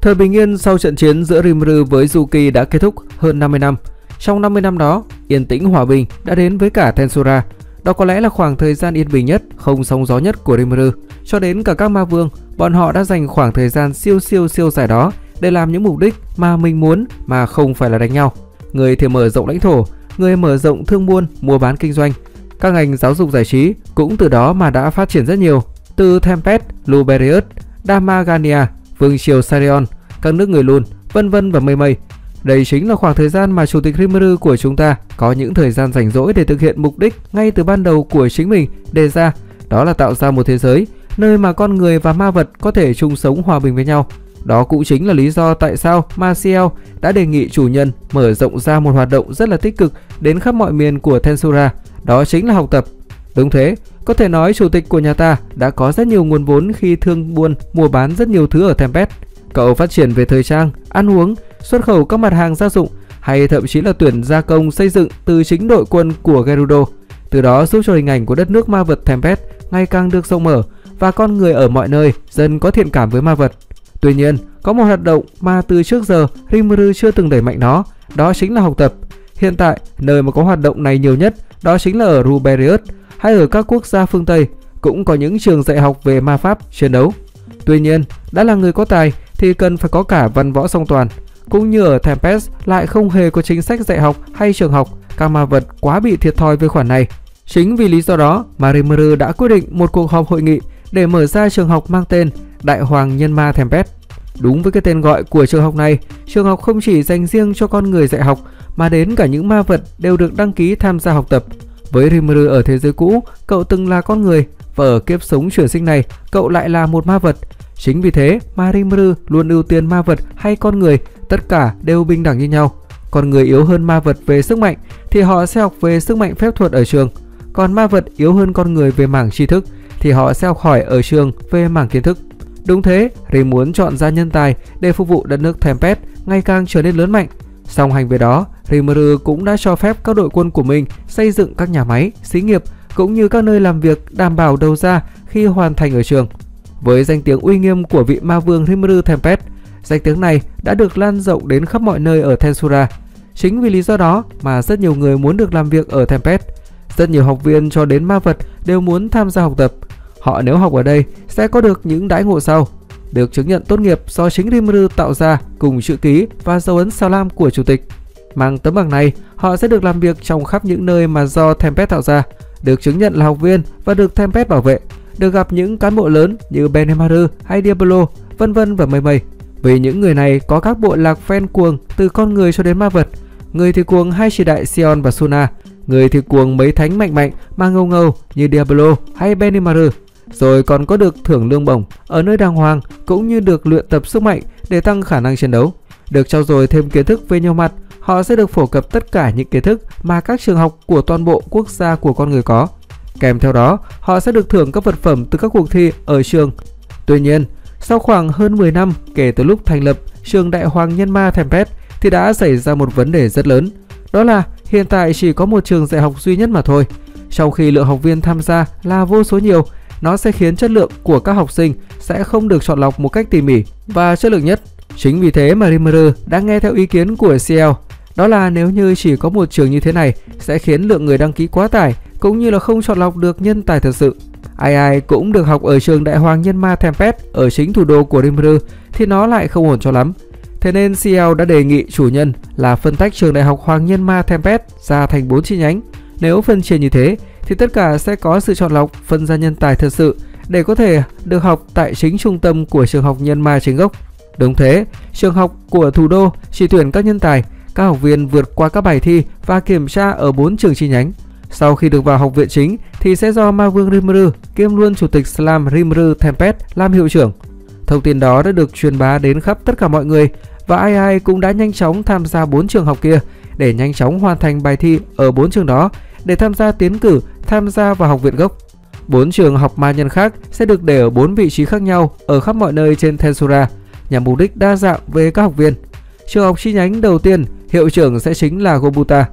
Thời bình yên sau trận chiến giữa Rimuru với Yuki đã kết thúc hơn 50 năm. Trong 50 năm đó, yên tĩnh hòa bình đã đến với cả Tensura. Đó có lẽ là khoảng thời gian yên bình nhất, không sóng gió nhất của Rimuru. Cho đến cả các ma vương, bọn họ đã dành khoảng thời gian siêu dài đó để làm những mục đích mà mình muốn mà không phải là đánh nhau. Người thì mở rộng lãnh thổ, người mở rộng thương buôn, mua bán kinh doanh. Các ngành giáo dục giải trí cũng từ đó mà đã phát triển rất nhiều. Từ Tempest, Luberius, Damagania, Vương triều Sarion, các nước người Lùn, vân vân và mây mây. Đây chính là khoảng thời gian mà Chủ tịch Rimuru của chúng ta có những thời gian rảnh rỗi để thực hiện mục đích ngay từ ban đầu của chính mình đề ra, đó là tạo ra một thế giới nơi mà con người và ma vật có thể chung sống hòa bình với nhau. Đó cũng chính là lý do tại sao Marcial đã đề nghị chủ nhân mở rộng ra một hoạt động rất là tích cực đến khắp mọi miền của Tensura, đó chính là học tập. Đúng thế, có thể nói chủ tịch của nhà ta đã có rất nhiều nguồn vốn khi thương buôn mua bán rất nhiều thứ ở Tempest. Cậu phát triển về thời trang, ăn uống, xuất khẩu các mặt hàng gia dụng hay thậm chí là tuyển gia công xây dựng từ chính đội quân của Gerudo. Từ đó giúp cho hình ảnh của đất nước ma vật Tempest ngày càng được rộng mở và con người ở mọi nơi dần có thiện cảm với ma vật. Tuy nhiên, có một hoạt động mà từ trước giờ Rimuru chưa từng đẩy mạnh nó, đó chính là học tập. Hiện tại, nơi mà có hoạt động này nhiều nhất đó chính là ở Ruberius hay ở các quốc gia phương Tây cũng có những trường dạy học về ma pháp, chiến đấu. Tuy nhiên, đã là người có tài thì cần phải có cả văn võ song toàn. Cũng như ở Tempest lại không hề có chính sách dạy học hay trường học, các ma vật quá bị thiệt thòi với khoản này. Chính vì lý do đó mà Rimuru đã quyết định một cuộc họp hội nghị để mở ra trường học mang tên Đại Hoàng Nhân Ma Tempest. Đúng với cái tên gọi của trường học này, trường học không chỉ dành riêng cho con người dạy học mà đến cả những ma vật đều được đăng ký tham gia học tập. Với Rimuru ở thế giới cũ, cậu từng là con người và ở kiếp sống chuyển sinh này, cậu lại là một ma vật. Chính vì thế mà Rimuru luôn ưu tiên ma vật hay con người, tất cả đều bình đẳng như nhau. Con người yếu hơn ma vật về sức mạnh thì họ sẽ học về sức mạnh phép thuật ở trường. Còn ma vật yếu hơn con người về mảng tri thức thì họ sẽ học hỏi ở trường về mảng kiến thức. Đúng thế, Rim muốn chọn ra nhân tài để phục vụ đất nước Tempest ngày càng trở nên lớn mạnh. Song hành với đó, Rimuru cũng đã cho phép các đội quân của mình xây dựng các nhà máy, xí nghiệp cũng như các nơi làm việc đảm bảo đầu ra khi hoàn thành ở trường. Với danh tiếng uy nghiêm của vị ma vương Rimuru Tempest, danh tiếng này đã được lan rộng đến khắp mọi nơi ở Tensura. Chính vì lý do đó mà rất nhiều người muốn được làm việc ở Tempest. Rất nhiều học viên cho đến ma vật đều muốn tham gia học tập. Họ nếu học ở đây sẽ có được những đãi ngộ sau: được chứng nhận tốt nghiệp do chính Rimuru tạo ra cùng chữ ký và dấu ấn sao lam của chủ tịch. Mang tấm bằng này, họ sẽ được làm việc trong khắp những nơi mà do Tempest tạo ra, được chứng nhận là học viên và được Tempest bảo vệ, được gặp những cán bộ lớn như Benemaru hay Diablo, vân vân và mây mây. Vì những người này có các bộ lạc fan cuồng từ con người cho đến ma vật. Người thì cuồng hai chỉ đại Sion và Suna, người thì cuồng mấy thánh mạnh mạnh mà ngầu ngầu như Diablo hay Benemaru. Rồi còn có được thưởng lương bổng ở nơi đàng hoàng cũng như được luyện tập sức mạnh để tăng khả năng chiến đấu. Được trau dồi thêm kiến thức về nhiều mặt, họ sẽ được phổ cập tất cả những kiến thức mà các trường học của toàn bộ quốc gia của con người có. Kèm theo đó, họ sẽ được thưởng các vật phẩm từ các cuộc thi ở trường. Tuy nhiên, sau khoảng hơn 10 năm kể từ lúc thành lập trường Đại Hoàng Nhân Ma Tempest thì đã xảy ra một vấn đề rất lớn. Đó là hiện tại chỉ có một trường dạy học duy nhất mà thôi. Trong khi lượng học viên tham gia là vô số nhiều, nó sẽ khiến chất lượng của các học sinh sẽ không được chọn lọc một cách tỉ mỉ và chất lượng nhất. Chính vì thế mà Rimuru đã nghe theo ý kiến của CL. Đó là nếu như chỉ có một trường như thế này sẽ khiến lượng người đăng ký quá tải cũng như là không chọn lọc được nhân tài thật sự. Ai cũng được học ở trường Đại Hoàng Nhân Ma Tempest ở chính thủ đô của Rimuru thì nó lại không ổn cho lắm. Thế nên CL đã đề nghị chủ nhân là phân tách trường Đại học Hoàng Nhân Ma Tempest ra thành 4 chi nhánh. Nếu phân chia như thế thì tất cả sẽ có sự chọn lọc phân ra nhân tài thật sự để có thể được học tại chính trung tâm của trường học Nhân Ma chính gốc. Đúng thế, trường học của thủ đô chỉ tuyển các nhân tài, các học viên vượt qua các bài thi và kiểm tra ở 4 trường chi nhánh. Sau khi được vào học viện chính thì sẽ do ma vương Rimuru kiêm luôn chủ tịch Slam Rimuru Tempest làm hiệu trưởng. Thông tin đó đã được truyền bá đến khắp tất cả mọi người và ai cũng đã nhanh chóng tham gia 4 trường học kia để nhanh chóng hoàn thành bài thi ở 4 trường đó để tham gia tiến cử tham gia vào học viện gốc. 4 trường học ma nhân khác sẽ được để ở 4 vị trí khác nhau ở khắp mọi nơi trên Tensura nhằm mục đích đa dạng về các học viên. Trường học chi nhánh đầu tiên, hiệu trưởng sẽ chính là Gobuta.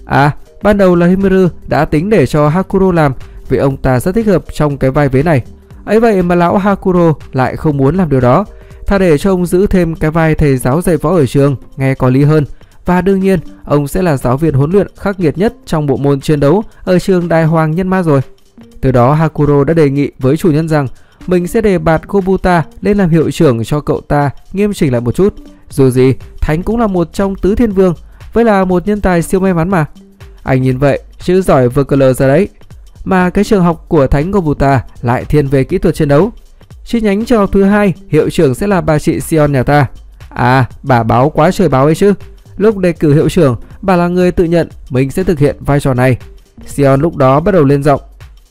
Ban đầu là Rimuru đã tính để cho Hakuro làm vì ông ta rất thích hợp trong cái vai vế này. Ấy vậy mà lão Hakuro lại không muốn làm điều đó. Thà để cho ông giữ thêm cái vai thầy giáo dạy võ ở trường, nghe có lý hơn. Và đương nhiên, ông sẽ là giáo viên huấn luyện khắc nghiệt nhất trong bộ môn chiến đấu ở trường Đại Hoàng Nhân Ma rồi. Từ đó Hakuro đã đề nghị với chủ nhân rằng mình sẽ đề bạt Gobuta lên làm hiệu trưởng cho cậu ta nghiêm chỉnh lại một chút. Dù gì, Thánh cũng là một trong tứ thiên vương, với là một nhân tài siêu may mắn mà. Anh nhìn vậy, chứ giỏi vờ cờ lờ ra đấy. Mà cái trường học của Thánh Gobuta lại thiên về kỹ thuật chiến đấu. Chi nhánh trường học thứ hai, hiệu trưởng sẽ là bà chị Sion nhà ta. À, bà báo quá trời báo ấy chứ. Lúc đề cử hiệu trưởng, bà là người tự nhận mình sẽ thực hiện vai trò này. Sion lúc đó bắt đầu lên giọng.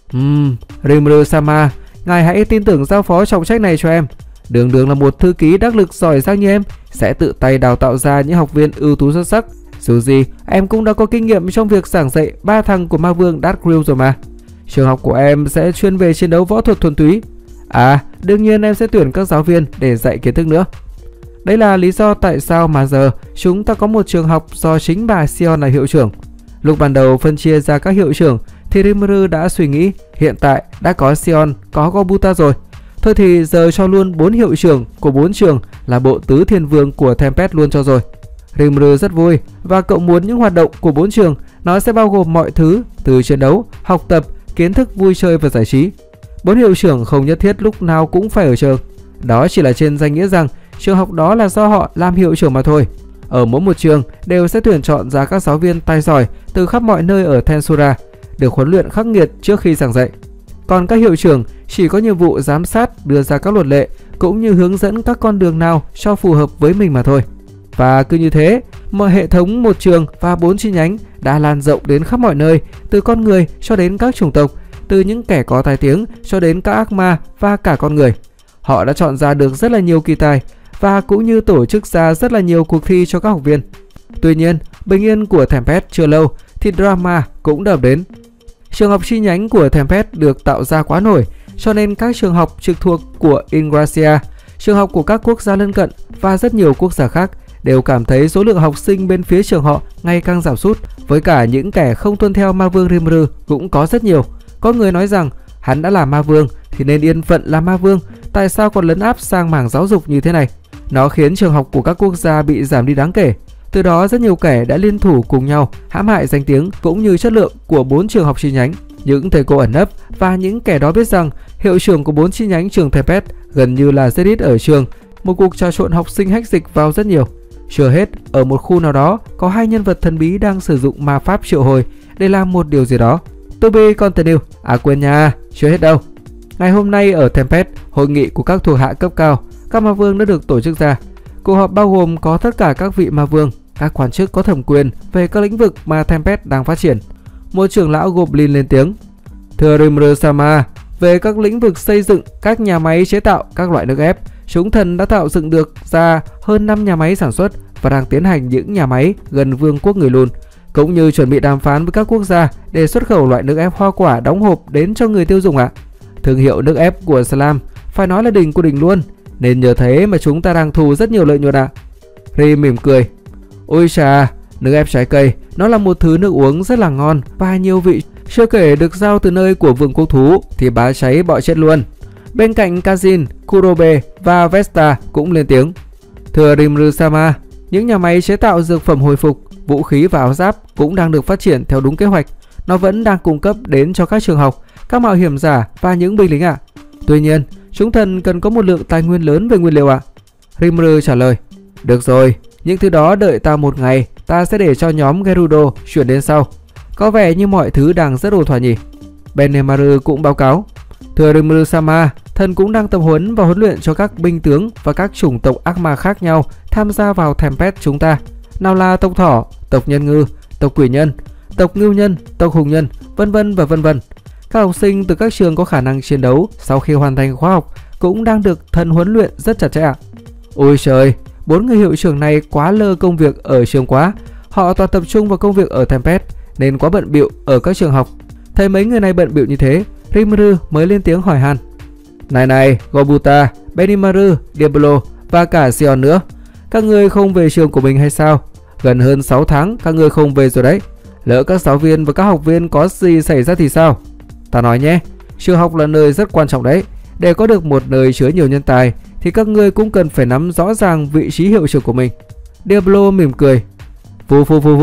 Rimuru-sama, ngài hãy tin tưởng giao phó trọng trách này cho em. Đường đường là một thư ký đắc lực giỏi giang như em, sẽ tự tay đào tạo ra những học viên ưu tú xuất sắc. Dù gì, em cũng đã có kinh nghiệm trong việc giảng dạy 3 thằng của ma vương Dark Grill rồi mà. Trường học của em sẽ chuyên về chiến đấu võ thuật thuần túy. À, đương nhiên em sẽ tuyển các giáo viên để dạy kiến thức nữa. Đấy là lý do tại sao mà giờ chúng ta có một trường học do chính bà Sion là hiệu trưởng. Lúc ban đầu phân chia ra các hiệu trưởng thì Rimuru đã suy nghĩ hiện tại đã có Sion, có Gobuta rồi. Thôi thì giờ cho luôn 4 hiệu trưởng của 4 trường là bộ tứ thiên vương của Tempest luôn cho rồi. Rimuru rất vui và cậu muốn những hoạt động của 4 trường nó sẽ bao gồm mọi thứ từ chiến đấu, học tập, kiến thức vui chơi và giải trí. 4 hiệu trưởng không nhất thiết lúc nào cũng phải ở trường. Đó chỉ là trên danh nghĩa rằng trường học đó là do họ làm hiệu trưởng mà thôi. Ở mỗi một trường đều sẽ tuyển chọn ra các giáo viên tài giỏi từ khắp mọi nơi ở Tensura, được huấn luyện khắc nghiệt trước khi giảng dạy. Còn các hiệu trưởng chỉ có nhiệm vụ giám sát, đưa ra các luật lệ cũng như hướng dẫn các con đường nào cho phù hợp với mình mà thôi. Và cứ như thế, mọi hệ thống một trường và 4 chi nhánh đã lan rộng đến khắp mọi nơi, từ con người cho đến các chủng tộc, từ những kẻ có tai tiếng cho đến các ác ma và cả con người. Họ đã chọn ra được rất là nhiều kỳ tài và cũng như tổ chức ra rất là nhiều cuộc thi cho các học viên. Tuy nhiên, bình yên của Tempest chưa lâu thì drama cũng đập đến. Trường học chi nhánh của Tempest được tạo ra quá nổi, cho nên các trường học trực thuộc của Ingracia, trường học của các quốc gia lân cận và rất nhiều quốc gia khác đều cảm thấy số lượng học sinh bên phía trường họ ngày càng giảm sút. Với cả những kẻ không tuân theo ma vương Rimuru cũng có rất nhiều. Có người nói rằng hắn đã là ma vương thì nên yên phận là ma vương, tại sao còn lấn áp sang mảng giáo dục như thế này. Nó khiến trường học của các quốc gia bị giảm đi đáng kể. Từ đó rất nhiều kẻ đã liên thủ cùng nhau hãm hại danh tiếng cũng như chất lượng của 4 trường học chi nhánh. Những thầy cô ẩn nấp và những kẻ đó biết rằng hiệu trưởng của 4 chi nhánh trường Tempest gần như là rất ít ở trường. Một cuộc trà trộn học sinh hack dịch vào rất nhiều. Chưa hết, ở một khu nào đó có 2 nhân vật thần bí đang sử dụng ma pháp triệu hồi để làm một điều gì đó. To be continued. À quên nha, chưa hết đâu. Ngày hôm nay ở Tempest, hội nghị của các thuộc hạ cấp cao, các ma vương đã được tổ chức ra. Cuộc họp bao gồm có tất cả các vị ma vương, các quan chức có thẩm quyền về các lĩnh vực mà Tempest đang phát triển. Một trưởng lão Goblin lên tiếng. Thưa Rimuru-sama, về các lĩnh vực xây dựng, các nhà máy chế tạo các loại nước ép, chúng thần đã tạo dựng được ra hơn 5 nhà máy sản xuất và đang tiến hành những nhà máy gần vương quốc người lùn, cũng như chuẩn bị đàm phán với các quốc gia để xuất khẩu loại nước ép hoa quả đóng hộp đến cho người tiêu dùng ạ. Thương hiệu nước ép của Slam phải nói là đỉnh của đỉnh luôn, nên nhờ thế mà chúng ta đang thu rất nhiều lợi nhuận ạ. Rim mỉm cười. Ôi chà, nước ép trái cây, nó là một thứ nước uống rất là ngon và nhiều vị. Chưa kể được giao từ nơi của vương quốc thú thì bá cháy bọ chết luôn. Bên cạnh Kazin, Kurobe và Vesta cũng lên tiếng. Thưa Rimuru-sama, những nhà máy chế tạo dược phẩm hồi phục, vũ khí và áo giáp cũng đang được phát triển theo đúng kế hoạch. Nó vẫn đang cung cấp đến cho các trường học, các mạo hiểm giả và những binh lính ạ. Tuy nhiên, chúng thần cần có một lượng tài nguyên lớn về nguyên liệu ạ. Rimuru trả lời. Được rồi, những thứ đó đợi ta một ngày, ta sẽ để cho nhóm Gerudo chuyển đến sau. Có vẻ như mọi thứ đang rất ổn thỏa nhỉ. Benemaru cũng báo cáo. Thưa Rimuru-sama, thần cũng đang tập huấn và huấn luyện cho các binh tướng và các chủng tộc ác ma khác nhau tham gia vào Tempest chúng ta. Nào là tộc thỏ, tộc nhân ngư, tộc quỷ nhân, tộc ngưu nhân, tộc hùng nhân, vân vân và vân vân. Các học sinh từ các trường có khả năng chiến đấu sau khi hoàn thành khóa học cũng đang được thần huấn luyện rất chặt chẽ ạ. Ôi trời, 4 người hiệu trưởng này quá lơ công việc ở trường quá. Họ toàn tập trung vào công việc ở Tempest nên quá bận bịu ở các trường học. Thấy mấy người này bận bịu như thế, Rimuru mới lên tiếng hỏi han. Này, Gobuta, Benimaru, Diablo và cả Sion nữa. Các người không về trường của mình hay sao? Gần hơn 6 tháng các người không về rồi đấy. Lỡ các giáo viên và các học viên có gì xảy ra thì sao? Ta nói nhé, trường học là nơi rất quan trọng đấy. Để có được một nơi chứa nhiều nhân tài thì các ngươi cũng cần phải nắm rõ ràng vị trí hiệu trưởng của mình. Diablo mỉm cười. Phù.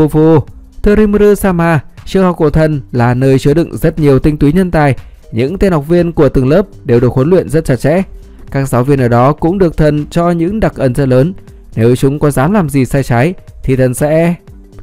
Thưa Rimuru-sama, trường học của thần là nơi chứa đựng rất nhiều tinh túy nhân tài. Những tên học viên của từng lớp đều được huấn luyện rất chặt chẽ. Các giáo viên ở đó cũng được thần cho những đặc ân rất lớn. Nếu chúng có dám làm gì sai trái thì thần sẽ...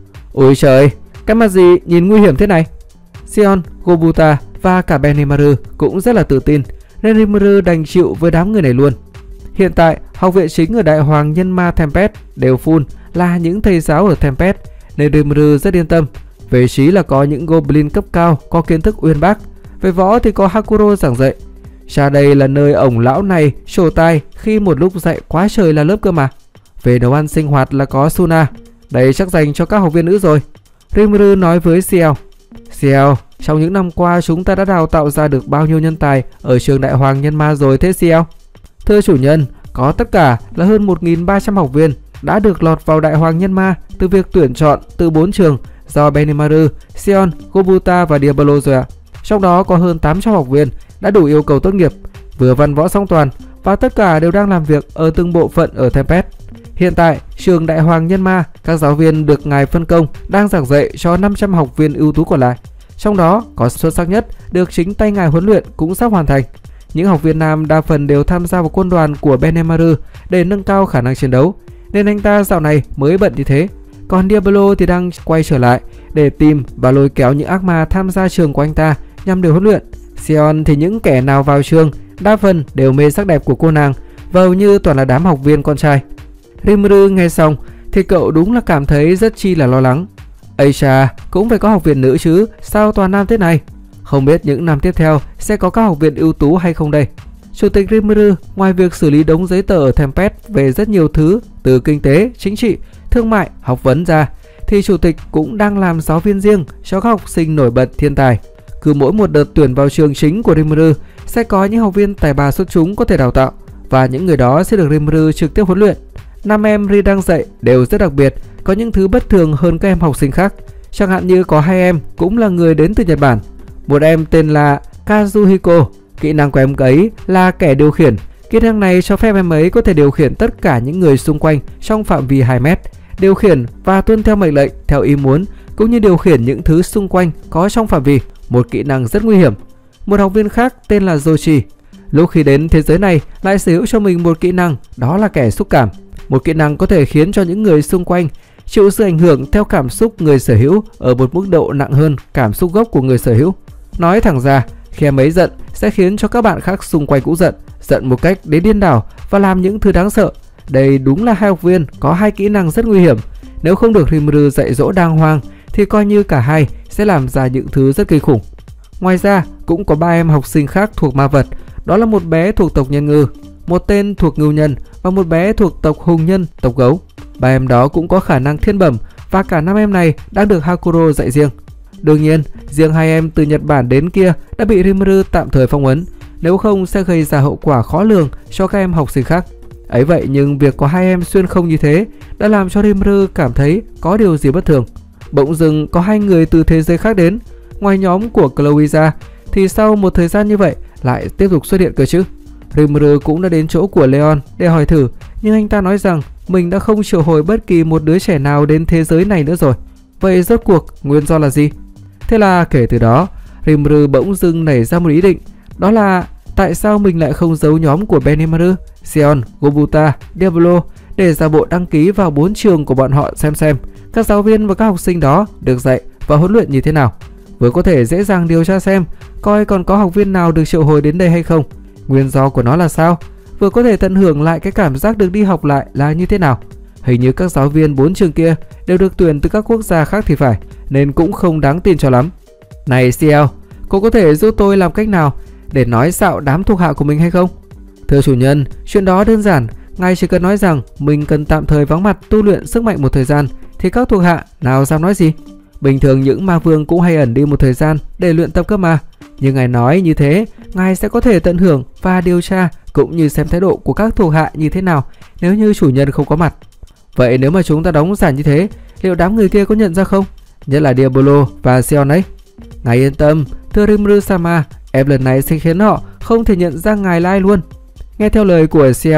Ôi trời, cái mặt gì nhìn nguy hiểm thế này? Sion, Gobuta và cả Benimaru cũng rất là tự tin, nên Rimuru đành chịu với đám người này luôn. Hiện tại, học viện chính ở Đại Hoàng Nhân Ma Tempest đều full là những thầy giáo ở Tempest, nên Rimuru rất yên tâm. Về trí là có những Goblin cấp cao có kiến thức uyên bác, về võ thì có Hakuro giảng dạy. Ra đây là nơi ổng lão này trổ tài khi một lúc dạy quá trời là lớp cơ mà. Về nấu ăn sinh hoạt là có Suna, đây chắc dành cho các học viên nữ rồi. Rimuru nói với Ciel. Ciel, trong những năm qua chúng ta đã đào tạo ra được bao nhiêu nhân tài ở trường Đại Hoàng Nhân Ma rồi thế Ciel? Thưa chủ nhân, có tất cả là hơn 1.300 học viên đã được lọt vào Đại Hoàng Nhân Ma từ việc tuyển chọn từ 4 trường do Benimaru, Sion, Gobuta và Diablo rồi ạ. Trong đó có hơn 800 học viên đã đủ yêu cầu tốt nghiệp, vừa văn võ song toàn và tất cả đều đang làm việc ở từng bộ phận ở Tempest. Hiện tại, trường Đại Hoàng Nhân Ma, các giáo viên được ngài phân công đang giảng dạy cho 500 học viên ưu tú còn lại. Trong đó có xuất sắc nhất được chính tay ngài huấn luyện cũng sắp hoàn thành. Những học viên nam đa phần đều tham gia vào quân đoàn của Benimaru để nâng cao khả năng chiến đấu, nên anh ta dạo này mới bận như thế. Còn Diablo thì đang quay trở lại để tìm và lôi kéo những ác ma tham gia trường của anh ta nhằm để huấn luyện. Sion thì những kẻ nào vào trường đa phần đều mê sắc đẹp của cô nàng và hầu như toàn là đám học viên con trai. Rimuru nghe xong thì cậu đúng là cảm thấy rất chi là lo lắng. Ây chà, cũng phải có học viên nữ chứ, sao toàn nam thế này? Không biết những năm tiếp theo sẽ có các học viên ưu tú hay không đây? Chủ tịch Rimuru ngoài việc xử lý đống giấy tờ ở Tempest về rất nhiều thứ từ kinh tế, chính trị, thương mại, học vấn ra, thì chủ tịch cũng đang làm giáo viên riêng cho các học sinh nổi bật thiên tài. Cứ mỗi một đợt tuyển vào trường chính của Rimuru sẽ có những học viên tài ba xuất chúng có thể đào tạo, và những người đó sẽ được Rimuru trực tiếp huấn luyện. 5 em Ri đang dạy đều rất đặc biệt, có những thứ bất thường hơn các em học sinh khác. Chẳng hạn như có 2 em cũng là người đến từ Nhật Bản. Một em tên là Kazuhiko, kỹ năng của em ấy là kẻ điều khiển. Kỹ năng này cho phép em ấy có thể điều khiển tất cả những người xung quanh trong phạm vi 2 mét, điều khiển và tuân theo mệnh lệnh theo ý muốn, cũng như điều khiển những thứ xung quanh có trong phạm vi, một kỹ năng rất nguy hiểm. Một học viên khác tên là Joshi, lúc khi đến thế giới này lại sở hữu cho mình một kỹ năng, đó là kẻ xúc cảm. Một kỹ năng có thể khiến cho những người xung quanh chịu sự ảnh hưởng theo cảm xúc người sở hữu ở một mức độ nặng hơn cảm xúc gốc của người sở hữu. Nói thẳng ra, khi em ấy giận sẽ khiến cho các bạn khác xung quanh cũng giận một cách đến điên đảo và làm những thứ đáng sợ. Đây đúng là 2 học viên có 2 kỹ năng rất nguy hiểm. Nếu không được Rimuru dạy dỗ đàng hoàng thì coi như cả hai sẽ làm ra những thứ rất kinh khủng. Ngoài ra, cũng có 3 em học sinh khác thuộc ma vật, đó là một bé thuộc tộc Nhân Ngư, một tên thuộc Ngưu Nhân và một bé thuộc tộc Hùng Nhân, tộc Gấu. 3 em đó cũng có khả năng thiên bẩm và cả 5 em này đang được Hakuro dạy riêng. Đương nhiên, riêng 2 em từ Nhật Bản đến kia đã bị Rimuru tạm thời phong ấn, nếu không sẽ gây ra hậu quả khó lường cho các em học sinh khác. Ấy vậy nhưng việc có 2 em xuyên không như thế đã làm cho Rimuru cảm thấy có điều gì bất thường. Bỗng dưng có 2 người từ thế giới khác đến, ngoài nhóm của Chloe ra, thì sau một thời gian như vậy lại tiếp tục xuất hiện cơ chứ. Rimuru cũng đã đến chỗ của Leon để hỏi thử, nhưng anh ta nói rằng mình đã không triệu hồi bất kỳ một đứa trẻ nào đến thế giới này nữa rồi. Vậy rốt cuộc nguyên do là gì? Thế là kể từ đó, Rimuru bỗng dưng nảy ra một ý định, đó là tại sao mình lại không giấu nhóm của Benimaru, Sion, Gobuta, Diablo để giả bộ đăng ký vào 4 trường của bọn họ xem các giáo viên và các học sinh đó được dạy và huấn luyện như thế nào. Vừa có thể dễ dàng điều tra xem coi còn có học viên nào được triệu hồi đến đây hay không, nguyên do của nó là sao, vừa có thể tận hưởng lại cái cảm giác được đi học lại là như thế nào. Hình như các giáo viên 4 trường kia đều được tuyển từ các quốc gia khác thì phải, nên cũng không đáng tin cho lắm. Này Ciel, cô có thể giúp tôi làm cách nào để nói xạo đám thuộc hạ của mình hay không? Thưa chủ nhân, chuyện đó đơn giản, ngài chỉ cần nói rằng mình cần tạm thời vắng mặt tu luyện sức mạnh một thời gian thì các thuộc hạ nào dám nói gì. Bình thường những ma vương cũng hay ẩn đi một thời gian để luyện tập cơ mà. Nhưng ngài nói như thế, ngài sẽ có thể tận hưởng và điều tra cũng như xem thái độ của các thuộc hạ như thế nào nếu như chủ nhân không có mặt. Vậy nếu mà chúng ta đóng giả như thế, liệu đám người kia có nhận ra không? Nhất là Diablo và Sion ấy. Ngài yên tâm, thưa Rimuru-sama, em lần này sẽ khiến họ không thể nhận ra ngài là ai luôn. Nghe theo lời của Ciel,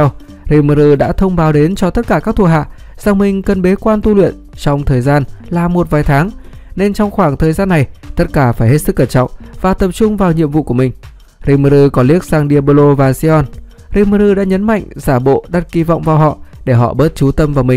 Rimuru đã thông báo đến cho tất cả các thuộc hạ rằng mình cần bế quan tu luyện trong thời gian là một vài tháng, nên trong khoảng thời gian này tất cả phải hết sức cẩn trọng và tập trung vào nhiệm vụ của mình. Rimuru còn liếc sang Diablo và Sion. Rimuru đã nhấn mạnh giả bộ đặt kỳ vọng vào họ để họ bớt chú tâm vào mình.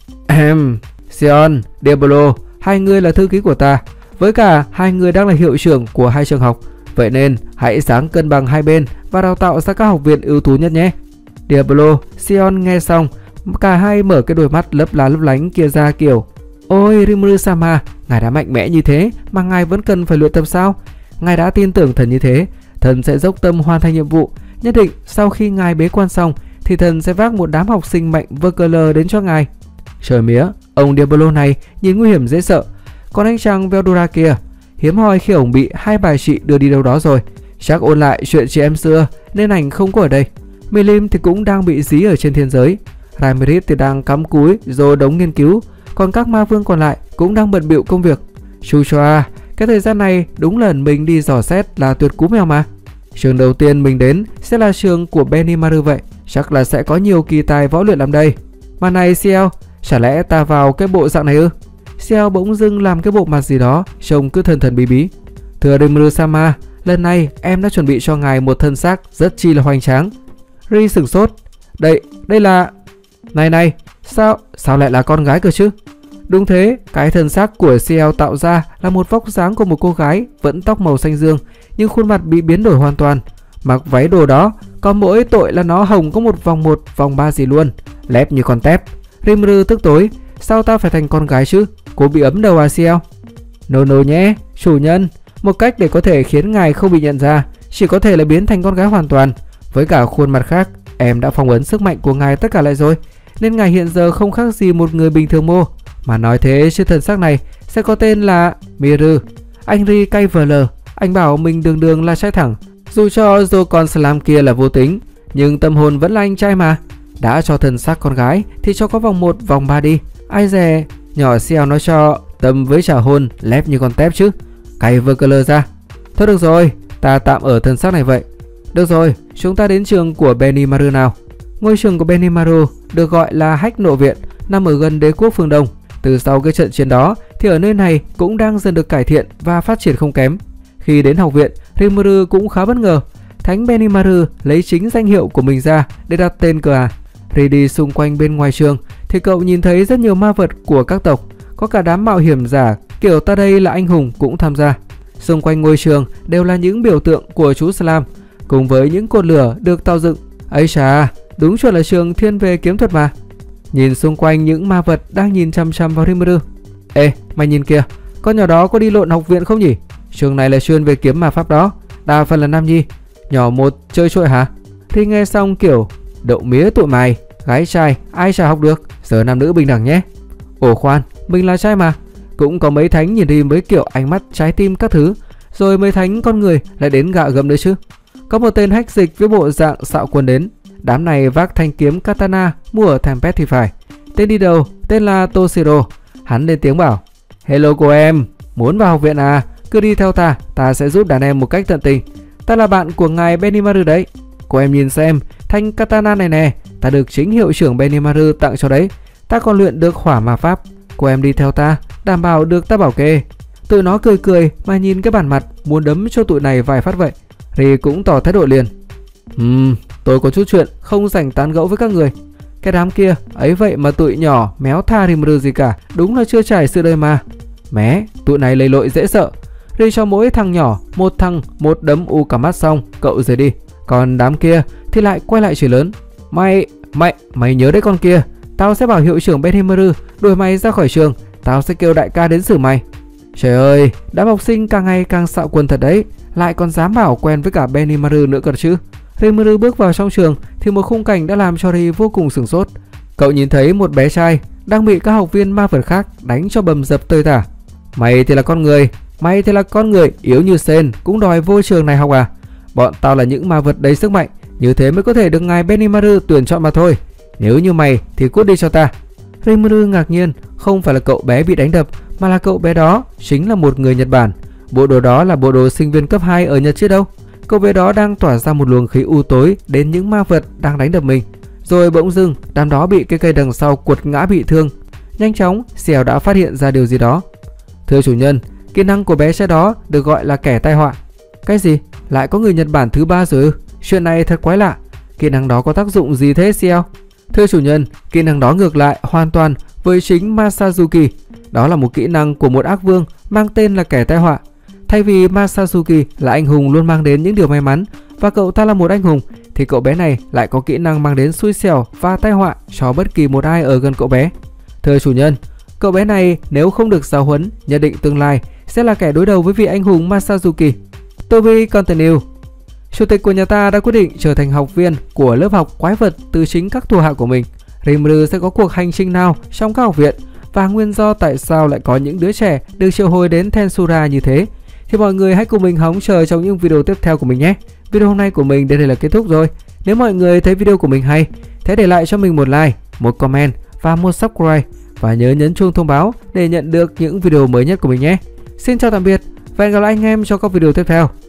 Sion, Diablo, hai người là thư ký của ta, với cả hai người đang là hiệu trưởng của hai trường học, vậy nên hãy ráng cân bằng hai bên và đào tạo ra các học viên ưu tú nhất nhé. Diablo, Sion nghe xong, cả hai mở cái đôi mắt lấp lánh kia ra kiểu: Ôi Rimuru-sama, ngài đã mạnh mẽ như thế mà ngài vẫn cần phải luyện tập sao? Ngài đã tin tưởng thần như thế, thần sẽ dốc tâm hoàn thành nhiệm vụ. Nhất định sau khi ngài bế quan xong thì thần sẽ vác một đám học sinh mạnh vơ cờ lờ đến cho ngài. Trời mía, ông Diablo này nhìn nguy hiểm dễ sợ. Còn anh chàng Veldora kia, hiếm hoi khi ổng bị hai bà chị đưa đi đâu đó rồi, chắc ôn lại chuyện chị em xưa nên ảnh không có ở đây. Milim thì cũng đang bị dí ở trên thiên giới. Raimerit thì đang cắm cúi rồi đống nghiên cứu, còn các ma vương còn lại cũng đang bận bịu công việc. Chuchoa, cái thời gian này đúng là mình đi dò xét là tuyệt cú mèo mà. Trường đầu tiên mình đến sẽ là trường của Benimaru vậy, chắc là sẽ có nhiều kỳ tài võ luyện lắm đây. Mà này Ciel, chả lẽ ta vào cái bộ dạng này ư? Ciel bỗng dưng làm cái bộ mặt gì đó trông cứ thần bí bí. Thưa Rimuru-sama, lần này em đã chuẩn bị cho ngài một thân xác rất chi là hoành tráng. Ri sửng sốt. Đây là... Này, sao lại là con gái cơ chứ? Đúng thế, cái thân xác của Ciel tạo ra là một vóc dáng của một cô gái vẫn tóc màu xanh dương, nhưng khuôn mặt bị biến đổi hoàn toàn. Mặc váy đồ đó, có mỗi tội là nó hồng có một vòng 3 gì luôn, lép như con tép. Rimuru tức tối, sao ta phải thành con gái chứ? Cô bị ấm đầu à Ciel? No nhé, chủ nhân, một cách để có thể khiến ngài không bị nhận ra chỉ có thể là biến thành con gái hoàn toàn. Với cả khuôn mặt khác, em đã phong ấn sức mạnh của ngài tất cả lại rồi, nên ngài hiện giờ không khác gì một người bình thường mô. Mà nói thế chứ thân xác này sẽ có tên là Miru. Anh Ri cay vờ lờ, anh bảo mình đường là trai thẳng. Dù cho con Slam kia là vô tính, nhưng tâm hồn vẫn là anh trai mà. Đã cho thân xác con gái thì cho có vòng 1, vòng 3 đi. Ai dè, nhỏ Ciel nó cho tâm với trả hôn lép như con tép chứ. Cay vơ cơ lơ ra. Thôi được rồi, ta tạm ở thân xác này vậy. Được rồi, chúng ta đến trường của Benimaru nào. Ngôi trường của Benimaru được gọi là Hách Nộ Viện, nằm ở gần đế quốc phương Đông. Từ sau cái trận chiến đó thì ở nơi này cũng đang dần được cải thiện và phát triển không kém. Khi đến học viện, Rimuru cũng khá bất ngờ. Thánh Benimaru lấy chính danh hiệu của mình ra để đặt tên cơ à. Khi đi xung quanh bên ngoài trường thì cậu nhìn thấy rất nhiều ma vật của các tộc, có cả đám mạo hiểm giả kiểu ta đây là anh hùng cũng tham gia. Xung quanh ngôi trường đều là những biểu tượng của chú Slam, cùng với những cột lửa được tạo dựng. Ấy chà, đúng chuẩn là trường thiên về kiếm thuật mà. Nhìn xung quanh những ma vật đang nhìn chăm chăm vào Rimuru. Ê, mày nhìn kìa, con nhỏ đó có đi lộn học viện không nhỉ? Trường này là chuyên về kiếm ma pháp đó, đa phần là nam nhi. Nhỏ một chơi trội hả? Thì nghe xong kiểu đậu mía tụi mày, gái trai ai chả học được, giờ nam nữ bình đẳng nhé. Ồ khoan, mình là trai mà. Cũng có mấy thánh nhìn Rim với kiểu ánh mắt trái tim các thứ, rồi mấy thánh con người lại đến gạ gẫm nữa chứ. Có một tên hách dịch với bộ dạng xạo quân đến. Đám này vác thanh kiếm katana mua ở Tempest thì phải. Tên đi đầu tên là Toshiro. Hắn lên tiếng bảo: Hello cô em, muốn vào học viện à? Cứ đi theo ta, ta sẽ giúp đàn em một cách tận tình. Ta là bạn của ngài Benimaru đấy. Cô em nhìn xem, thanh katana này nè, ta được chính hiệu trưởng Benimaru tặng cho đấy. Ta còn luyện được hỏa ma pháp. Cô em đi theo ta, đảm bảo được ta bảo kê. Tụi nó cười mà nhìn cái bản mặt, muốn đấm cho tụi này vài phát vậy. Ri cũng tỏ thái độ liền. Tôi có chút chuyện không rảnh tán gẫu với các người. Cái đám kia ấy vậy mà tụi nhỏ méo tha Rimuru gì cả, đúng là chưa trải sự đời mà. Mé, tụi này lầy lội dễ sợ. Ri cho mỗi thằng nhỏ một đấm u cả mắt xong cậu rời đi. Còn đám kia thì lại quay lại chửi lớn: Mày nhớ đấy con kia, tao sẽ bảo hiệu trưởng Benimaru đuổi mày ra khỏi trường, tao sẽ kêu đại ca đến xử mày. Trời ơi, đám học sinh càng ngày càng xạo quần thật đấy, lại còn dám bảo quen với cả Benimaru nữa cơ chứ. Rimuru bước vào trong trường thì một khung cảnh đã làm cho Ri vô cùng sửng sốt. Cậu nhìn thấy một bé trai đang bị các học viên ma vật khác đánh cho bầm dập tơi tả. Mày thì là con người yếu như sên cũng đòi vô trường này học à? Bọn tao là những ma vật đầy sức mạnh, như thế mới có thể được ngài Benimaru tuyển chọn mà thôi. Nếu như mày thì cút đi cho ta. Rimuru ngạc nhiên, không phải là cậu bé bị đánh đập, mà là cậu bé đó chính là một người Nhật Bản. Bộ đồ đó là bộ đồ sinh viên cấp 2 ở Nhật chứ đâu. Cậu bé đó đang tỏa ra một luồng khí u tối đến những ma vật đang đánh đập mình. Rồi bỗng dưng đám đó bị cái cây đằng sau quật ngã bị thương. Nhanh chóng Xiao đã phát hiện ra điều gì đó. Thưa chủ nhân, kỹ năng của bé trai đó được gọi là kẻ tai họa. Cái gì? Lại có người Nhật Bản thứ 3 rồi ư? Chuyện này thật quái lạ. Kỹ năng đó có tác dụng gì thế Xiao? Thưa chủ nhân, kỹ năng đó ngược lại hoàn toàn với chính Masazuki. Đó là một kỹ năng của một ác vương mang tên là kẻ tai họa. Thay vì Masazuki là anh hùng luôn mang đến những điều may mắn và cậu ta là một anh hùng, thì cậu bé này lại có kỹ năng mang đến xui xẻo và tai họa cho bất kỳ một ai ở gần cậu bé. Thưa chủ nhân, cậu bé này nếu không được giáo huấn, nhất định tương lai sẽ là kẻ đối đầu với vị anh hùng Masazuki. To be continued. Chủ tịch của nhà ta đã quyết định trở thành học viên của lớp học quái vật từ chính các thuộc hạ của mình. Rimuru sẽ có cuộc hành trình nào trong các học viện, và nguyên do tại sao lại có những đứa trẻ được triệu hồi đến Tensura như thế thì mọi người hãy cùng mình hóng chờ trong những video tiếp theo của mình nhé. Video hôm nay của mình đến đây là kết thúc rồi. Nếu mọi người thấy video của mình hay, hãy để lại cho mình một like, một comment và một subscribe, và nhớ nhấn chuông thông báo để nhận được những video mới nhất của mình nhé. Xin chào tạm biệt và hẹn gặp lại anh em trong các video tiếp theo.